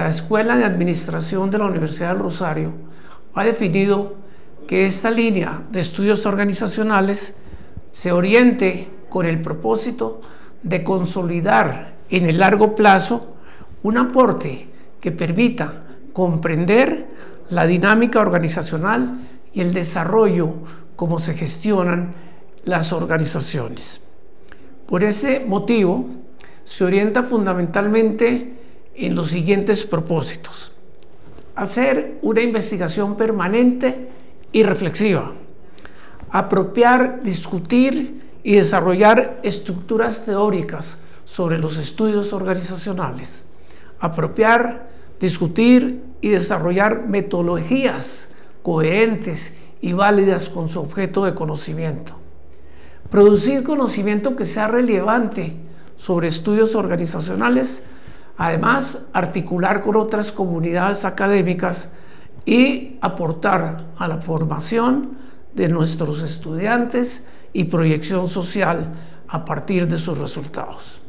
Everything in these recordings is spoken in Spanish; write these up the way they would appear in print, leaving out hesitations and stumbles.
la Escuela de Administración de la Universidad del Rosario ha definido que esta línea de estudios organizacionales se oriente con el propósito de consolidar en el largo plazo un aporte que permita comprender la dinámica organizacional y el desarrollo, cómo se gestionan las organizaciones. Por ese motivo, se orienta fundamentalmente en los siguientes propósitos: hacer una investigación permanente y reflexiva, apropiar, discutir y desarrollar estructuras teóricas sobre los estudios organizacionales, apropiar, discutir y desarrollar metodologías coherentes y válidas con su objeto de conocimiento, producir conocimiento que sea relevante sobre estudios organizacionales, además articular con otras comunidades académicas y aportar a la formación de nuestros estudiantes y proyección social a partir de sus resultados.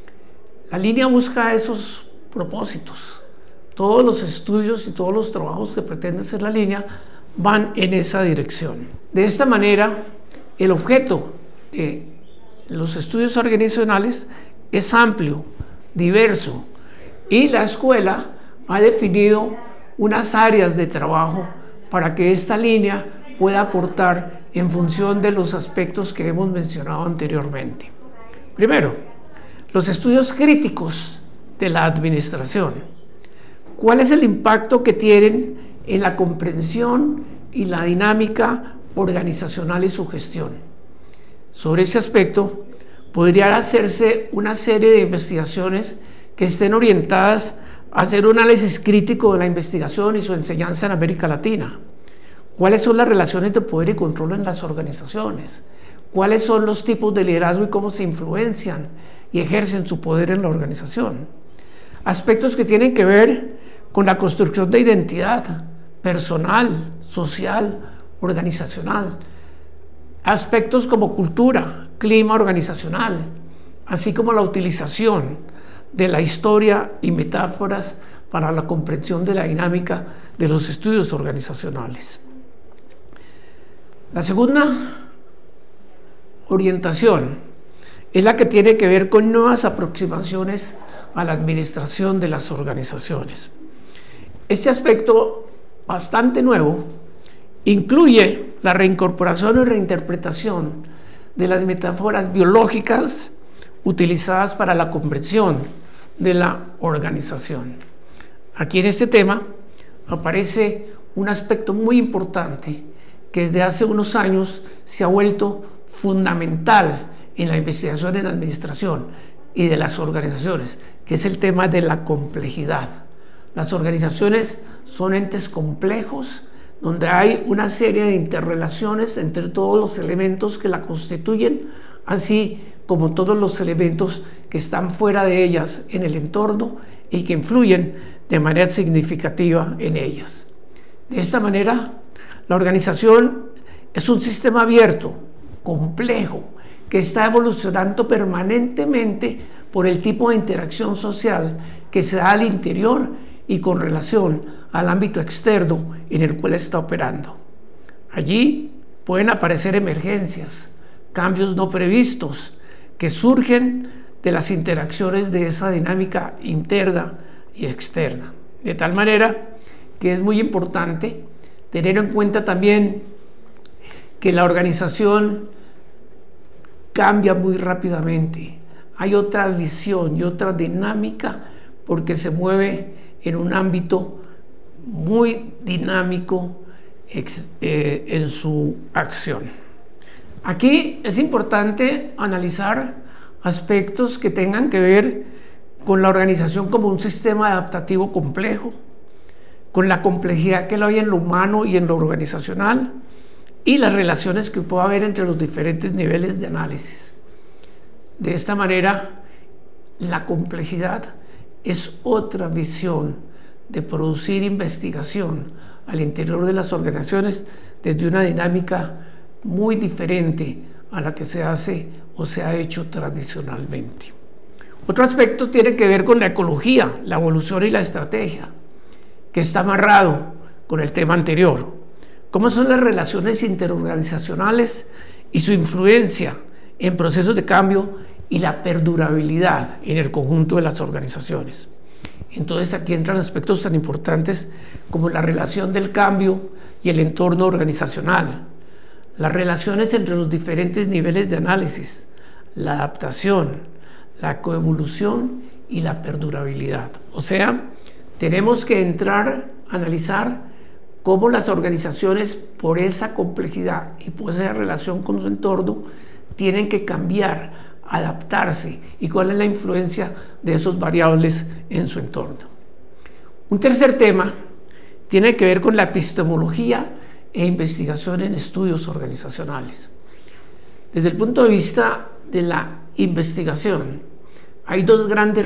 La línea busca esos propósitos. Todos los estudios y todos los trabajos que pretende hacer la línea van en esa dirección. De esta manera, el objeto de los estudios organizacionales es amplio, diverso, y la escuela ha definido unas áreas de trabajo para que esta línea pueda aportar en función de los aspectos que hemos mencionado anteriormente. Primero, los estudios críticos de la administración. ¿Cuál es el impacto que tienen en la comprensión y la dinámica organizacional y su gestión? Sobre ese aspecto, podría hacerse una serie de investigaciones que estén orientadas a hacer un análisis crítico de la investigación y su enseñanza en América Latina. ¿Cuáles son las relaciones de poder y control en las organizaciones? ¿Cuáles son los tipos de liderazgo y cómo se influencian y ejercen su poder en la organización? Aspectos que tienen que ver con la construcción de identidad personal, social, organizacional. Aspectos como cultura, clima organizacional, así como la utilización de la historia y metáforas para la comprensión de la dinámica de los estudios organizacionales. La segunda orientación es la que tiene que ver con nuevas aproximaciones a la administración de las organizaciones. Este aspecto bastante nuevo incluye la reincorporación y reinterpretación de las metáforas biológicas utilizadas para la comprensión de la organización. Aquí en este tema aparece un aspecto muy importante que desde hace unos años se ha vuelto fundamental en la investigación en administración y de las organizaciones, que es el tema de la complejidad. Las organizaciones son entes complejos donde hay una serie de interrelaciones entre todos los elementos que la constituyen, así como todos los elementos que están fuera de ellas en el entorno y que influyen de manera significativa en ellas. De esta manera, la organización es un sistema abierto, complejo, que está evolucionando permanentemente por el tipo de interacción social que se da al interior y con relación al ámbito externo en el cual está operando. Allí pueden aparecer emergencias, cambios no previstos que surgen de las interacciones de esa dinámica interna y externa. De tal manera que es muy importante tener en cuenta también que la organización cambia muy rápidamente. Hay otra visión y otra dinámica porque se mueve en un ámbito muy dinámico en su acción. Aquí es importante analizar aspectos que tengan que ver con la organización como un sistema adaptativo complejo, con la complejidad que hay en lo humano y en lo organizacional, y las relaciones que puede haber entre los diferentes niveles de análisis. De esta manera, la complejidad es otra visión de producir investigación al interior de las organizaciones desde una dinámica muy diferente a la que se hace o se ha hecho tradicionalmente. Otro aspecto tiene que ver con la ecología, la evolución y la estrategia, que está amarrado con el tema anterior. ¿Cómo son las relaciones interorganizacionales y su influencia en procesos de cambio y la perdurabilidad en el conjunto de las organizaciones? Entonces aquí entran aspectos tan importantes como la relación del cambio y el entorno organizacional, las relaciones entre los diferentes niveles de análisis, la adaptación, la coevolución y la perdurabilidad. O sea, tenemos que entrar a analizar cómo las organizaciones, por esa complejidad y por esa relación con su entorno, tienen que cambiar, adaptarse y cuál es la influencia de esos variables en su entorno. Un tercer tema tiene que ver con la epistemología e investigación en estudios organizacionales. Desde el punto de vista de la investigación, hay dos grandes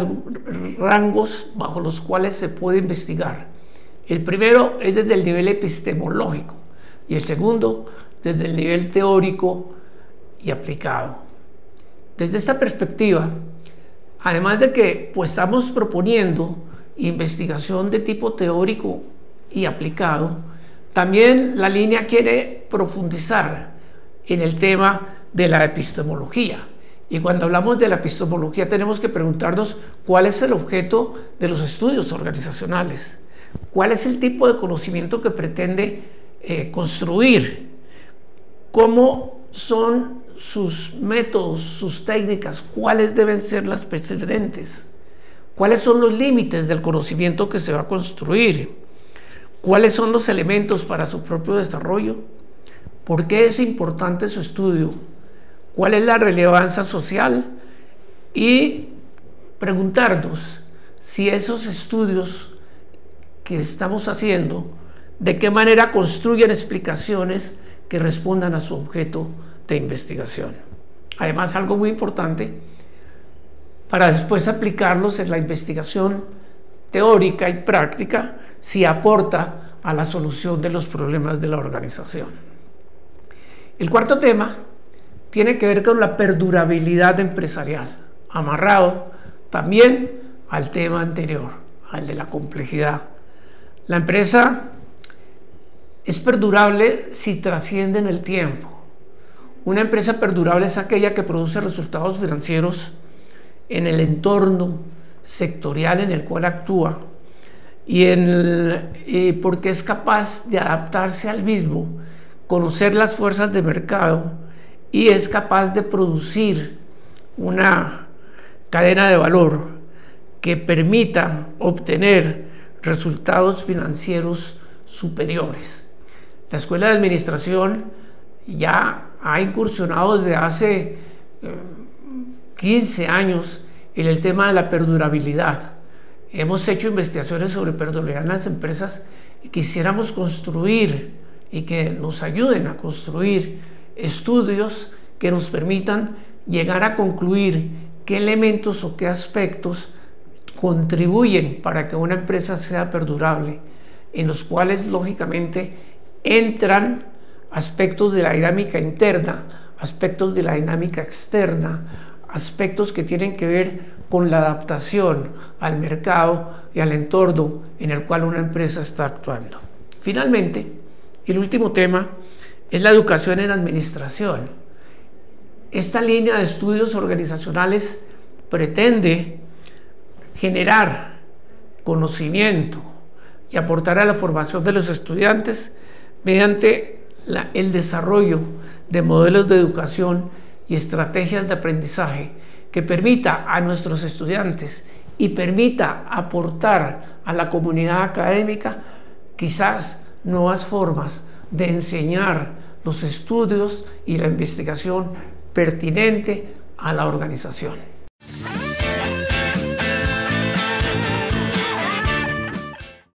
rangos bajo los cuales se puede investigar. El primero es desde el nivel epistemológico y el segundo desde el nivel teórico y aplicado. Desde esta perspectiva, además de que estamos proponiendo investigación de tipo teórico y aplicado, también la línea quiere profundizar en el tema de la epistemología. Y cuando hablamos de la epistemología tenemos que preguntarnos cuál es el objeto de los estudios organizacionales, cuál es el tipo de conocimiento que pretende construir, cómo son sus métodos, sus técnicas, cuáles deben ser las precedentes, cuáles son los límites del conocimiento que se va a construir, cuáles son los elementos para su propio desarrollo, por qué es importante su estudio, cuál es la relevancia social y preguntarnos si esos estudios que estamos haciendo, de qué manera construyen explicaciones que respondan a su objeto de investigación. Además, algo muy importante para después aplicarlos en la investigación teórica y práctica, si aporta a la solución de los problemas de la organización. El cuarto tema tiene que ver con la perdurabilidad empresarial, amarrado también al tema anterior, al de la complejidad. La empresa es perdurable si trasciende en el tiempo. Una empresa perdurable es aquella que produce resultados financieros en el entorno sectorial en el cual actúa y porque es capaz de adaptarse al mismo, conocer las fuerzas de mercado y es capaz de producir una cadena de valor que permita obtener resultados financieros superiores. La Escuela de Administración ya ha incursionado desde hace 15 años en el tema de la perdurabilidad. Hemos hecho investigaciones sobre perdurabilidad en las empresas y quisiéramos construir y que nos ayuden a construir estudios que nos permitan llegar a concluir qué elementos o qué aspectos contribuyen para que una empresa sea perdurable, en los cuales lógicamente entran aspectos de la dinámica interna, aspectos de la dinámica externa, aspectos que tienen que ver con la adaptación al mercado y al entorno en el cual una empresa está actuando. Finalmente, el último tema es la educación en administración. Esta línea de estudios organizacionales pretende generar conocimiento y aportar a la formación de los estudiantes mediante el desarrollo de modelos de educación y estrategias de aprendizaje que permita a nuestros estudiantes y permita aportar a la comunidad académica quizás nuevas formas de enseñar los estudios y la investigación pertinente a la organización.